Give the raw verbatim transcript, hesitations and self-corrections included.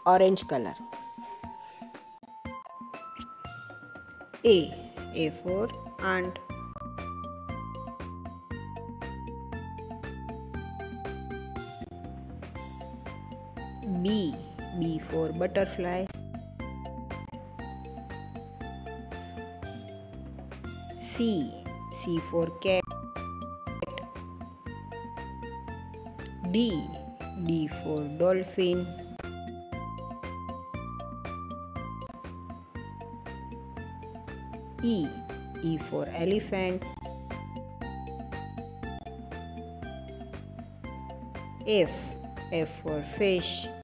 orange color. A. A for ant. B. B for butterfly. C. C for cat. D. D for dolphin. E. E for elephant. F. F for fish.